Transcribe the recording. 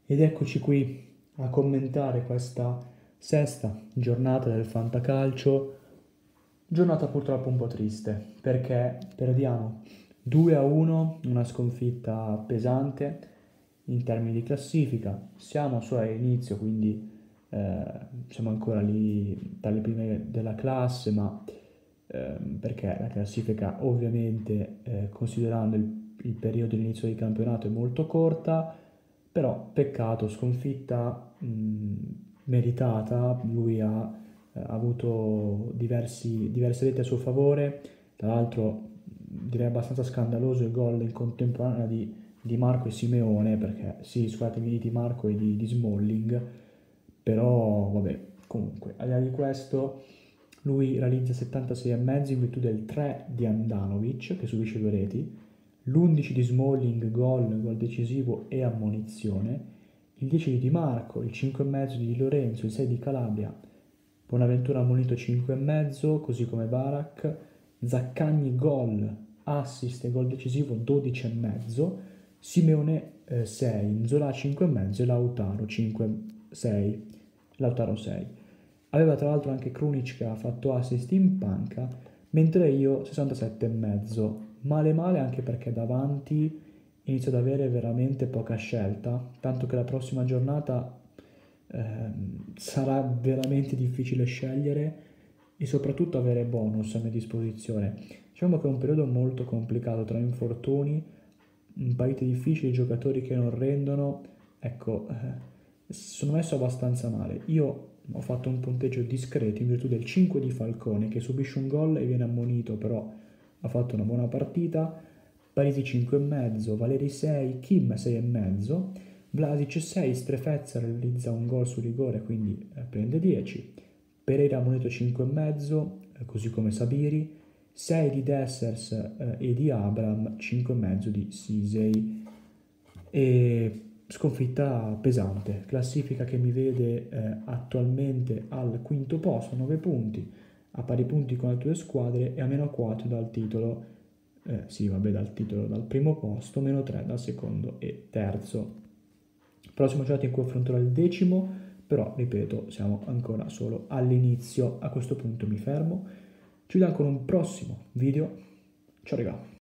Ed eccoci qui a commentare questa sesta giornata del Fantacalcio, giornata purtroppo un po' triste perché perdiamo 2-1, una sconfitta pesante in termini di classifica. Siamo solo all'inizio, quindi siamo ancora lì tra le prime della classe, ma perché la classifica ovviamente considerando il periodo di inizio di campionato è molto corta, però peccato, sconfitta meritata. Lui ha avuto diverse reti a suo favore, tra l'altro direi abbastanza scandaloso il gol in contemporanea di Marco e Simeone, perché sì, scusatemi, di Marco e di Smalling, però vabbè, comunque, al di là di questo, lui realizza 76,5 in virtù del 3 di Andanovic, che subisce due reti, l'11 di Smalling, gol decisivo e ammonizione, il 10 di Di Marco, il 5,5 di Di Lorenzo, il 6 di Calabria, Bonaventura ammonito 5,5, così come Barak, Zaccagni gol, assist e gol decisivo 12,5, Simeone 6, Nzola 5,5 e Lautaro 5-6, Lautaro 6. Aveva tra l'altro anche Krunic che ha fatto assist in panca, mentre io 67,5. Male male anche perché davanti inizio ad avere veramente poca scelta, tanto che la prossima giornata sarà veramente difficile scegliere e soprattutto avere bonus a mia disposizione. Diciamo che è un periodo molto complicato tra infortuni, partite difficili, giocatori che non rendono. Ecco, sono messo abbastanza male. Io ho fatto un punteggio discreto in virtù del 5 di Falcone che subisce un gol e viene ammonito, però ha fatto una buona partita. Parisi 5,5, Valeri 6, Kim 6,5, Vlasic 6, Strefezza realizza un gol su rigore, quindi prende 10. Pereira monito 5,5, così come Sabiri, 6 di Dessers e di Abram, 5,5 di Sisei. E sconfitta pesante, classifica che mi vede attualmente al quinto posto, 9 punti, a pari punti con le altre due squadre e a meno 4 dal titolo, sì vabbè dal titolo, dal primo posto, meno 3 dal secondo e terzo. Prossimo giornata in cui affronterò il decimo, però ripeto, siamo ancora solo all'inizio, a questo punto mi fermo. Ci vediamo con un prossimo video, ciao raga!